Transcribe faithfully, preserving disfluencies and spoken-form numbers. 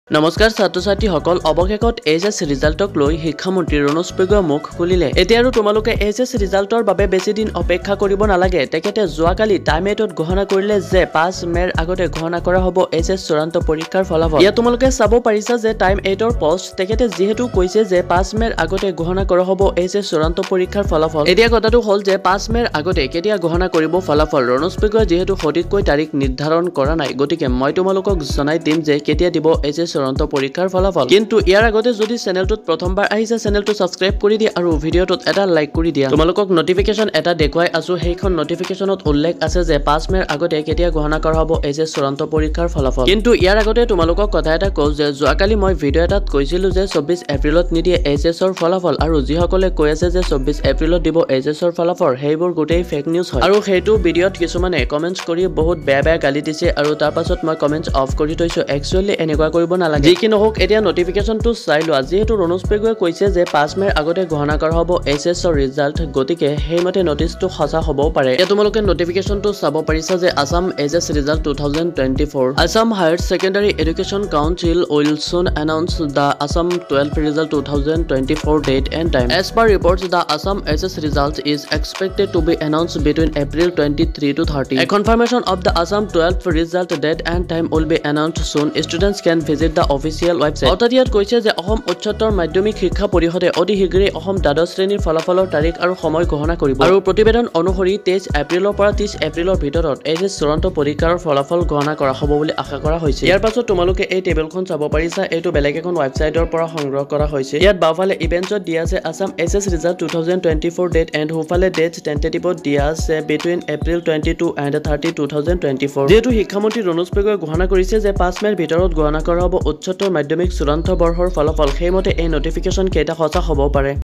নমস্কাৰ ছাত্ৰ ছাত্ৰীসকল অৱশেষত এইচএছ ৰিজাল্টক লৈ শিক্ষামন্ত্ৰী ৰণোজ পেগুৱে মুখ খুলিলে। এতিয়া আৰু তোমালোকে এইচএছ ৰিজাল্টৰ বাবে বেছি দিন অপেক্ষা কৰিব নালাগে। তেখেতে যোৱাকালি টাইম এইটত ঘোষণা কৰিলে যে পাঁচ মে'ৰ আগতে ঘোষণা কৰা হ'ব এইচএছ চূড়ান্ত পৰীক্ষাৰ ফলাফল। ইয়াত তোমালোকে চাব পাৰিছা যে টাইম এইটৰ পষ্ট তেখেতে যিহেতু কৈছে যে পাঁচ মে'ৰ আগতে ঘোষণা কৰা হ'ব এইচএছ চূড়ান্ত পৰীক্ষাৰ ফলাফল। এতিয়া কথাটো হ'ল যে পাঁচ মে'ৰ আগতে কেতিয়া ঘোষণা কৰিব ফলাফল। ৰণোজ পেগুৱে যিহেতু সঠিককৈ তাৰিখ নিৰ্ধাৰণ কৰা নাই, গতিকে মই তোমালোকক জনাই দিম যে কেতিয়া দিব এইচএছ চূড়ান্ত পৰীক্ষাৰ ফলাফল। কিন্তু ইয়াৰ আগতে যদি চেনেলটোত প্ৰথমবাৰ আহিছে চেনেলটো ছাবস্ক্ৰাইব কৰি দিয়া আৰু ভিডিঅ'টোত এটা লাইক কৰি দিয়া। তোমালোকক নটিফিকেশ্যন এটা দেখুৱাই আছো, সেইখন নটিফিকেশ্যনত উল্লেখ আছে যে পাঁচ মে'ৰ আগতে কেতিয়া ঘোষণা কৰা হ'ব এইচএছ চূড়ান্ত পৰীক্ষাৰ ফলাফল। কিন্তু ইয়াৰ আগতে তোমালোকক কথা এটা কওঁ যে যোৱাকালি মই ভিডিঅ' এটাত কৈছিলো যে চৌব্বিছ এপ্ৰিলত নিদিয়ে এইচএছৰ ফলাফল, আৰু যিসকলে কৈ আছে যে চৌব্বিছ এপ্ৰিলত দিব এইচএছৰ ফলাফল সেইবোৰ গোটেই ফেক নিউজ হয়। আৰু সেইটো ভিডিঅ'ত কিছুমানে কমেণ্টছ কৰি বহুত বেয়া বেয়া গালি দিছে, আৰু তাৰ পাছত মই কমেণ্টছ অফ কৰি থৈছো। একচুৱেলি এনেকুৱা কৰিব নালাগে। যি কি নহওক এতিয়া নটিফিকেশ্যনটো চাই লোৱা। যিহেতু ৰণোজ পেগুৱে কৈছে যে পাঁচ মে'ৰ আগতে ঘোষণা কৰা হ'ব এইচএছৰ ৰিজাল্ট, গতিকে সেইমতে নটিচটো সঁচা হ'বও পাৰে। এতিয়া তোমালোকে নটিফিকেশ্যনটো চাব পাৰিছা যে Assam HS result two thousand twenty four Assam higher secondary education council will soon announce the Assam twelfth result two thousand twenty-four date and time. As per reports, the Assam H S result is expected to be announced between April twenty-three to thirty. A confirmation of the Assam twelfth result date and time will be announced soon. Students can visit the official website. অৰ্থাৎ ইয়াত কৈছে যে অসম উচ্চতৰ মাধ্যমিক শিক্ষা পৰিষদে অতি শীঘ্ৰেই অসম দ্বাদশ শ্ৰেণীৰ ফলাফলৰ তাৰিখ আৰু সময় ঘোষণা কৰিব। আৰু প্ৰতিবেদন অনুসৰি তেইছ এপ্ৰিলৰ পৰা ত্ৰিছ এপ্ৰিলৰ ভিতৰত এইচএছ চূড়ান্ত পৰীক্ষাৰ ফলাফল ঘোষণা কৰা হ'ব বুলি আশা কৰা হৈছে। ইয়াৰ পাছত তোমালোকে এই টেবুলখন চাব পাৰিছা, এইটো বেলেগ এখন ৱেবছাইটৰ পৰা সংগ্ৰহ কৰা হৈছে। ইয়াত বাওঁফালে ইভেন্টছত দিয়া আছে Assam HS result two thousand twenty four date and সোঁফালে ডেট টেণ্টেটিভত দিয়া আছে between April twenty two and thirty two thousand twenty four. যিহেতু শিক্ষামন্ত্ৰী ৰণোজ পেগুৱে ঘোষণা কৰিছে যে পাঁচ মে'ৰ ভিতৰত ঘোষণা কৰা হ'ব উচ্চতৰ মাধ্যমিক চূড়ান্ত বৰ্ষৰ ফলাফল, সেইমতে এই নটিফিকেশ্যন কেইটা সঁচা হ'ব পাৰে।